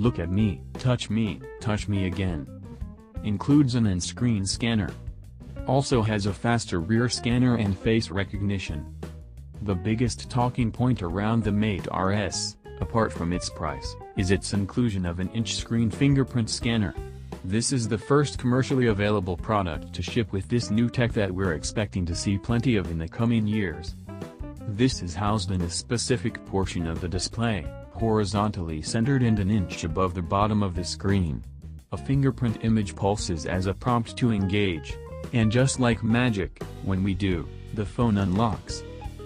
look at me, touch me again. Includes an in-screen scanner. Also has a faster rear scanner and face recognition. The biggest talking point around the Mate RS, apart from its price, is its inclusion of an in-screen fingerprint scanner. This is the first commercially available product to ship with this new tech that we're expecting to see plenty of in the coming years. This is housed in a specific portion of the display, horizontally centered and an inch above the bottom of the screen. A fingerprint image pulses as a prompt to engage, and just like magic, when we do, the phone unlocks.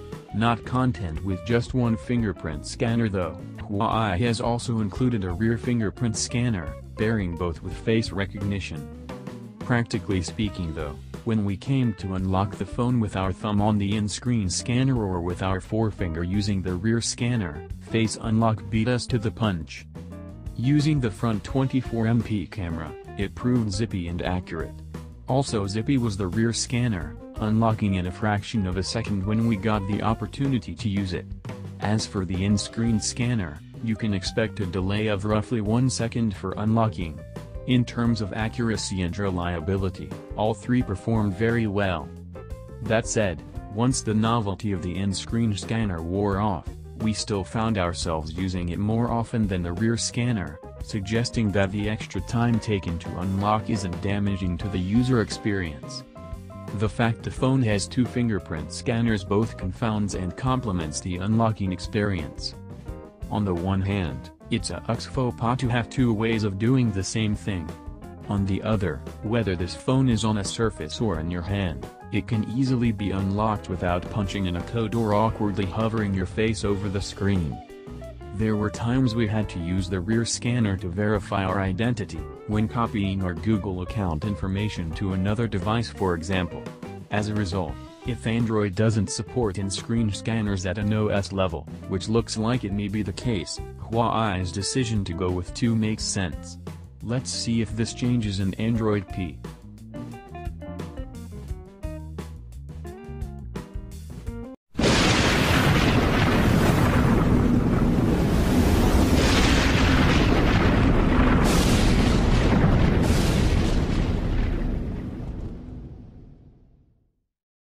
Not content with just one fingerprint scanner though, Huawei has also included a rear fingerprint scanner, pairing both with face recognition. Practically speaking though, when we came to unlock the phone with our thumb on the in-screen scanner or with our forefinger using the rear scanner, Face Unlock beat us to the punch. Using the front 24MP camera, it proved zippy and accurate. Also zippy was the rear scanner, unlocking in a fraction of a second when we got the opportunity to use it. As for the in-screen scanner, you can expect a delay of roughly 1 second for unlocking. In terms of accuracy and reliability, all three performed very well. That said, once the novelty of the in-screen scanner wore off, we still found ourselves using it more often than the rear scanner, suggesting that the extra time taken to unlock isn't damaging to the user experience. The fact the phone has two fingerprint scanners both confounds and complements the unlocking experience. On the one hand, it's a faux pas to have two ways of doing the same thing. On the other, whether this phone is on a surface or in your hand, it can easily be unlocked without punching in a code or awkwardly hovering your face over the screen. There were times we had to use the rear scanner to verify our identity, when copying our Google account information to another device for example. As a result, if Android doesn't support in-screen scanners at an OS level, which looks like it may be the case, Huawei's decision to go with two makes sense. Let's see if this changes in Android P.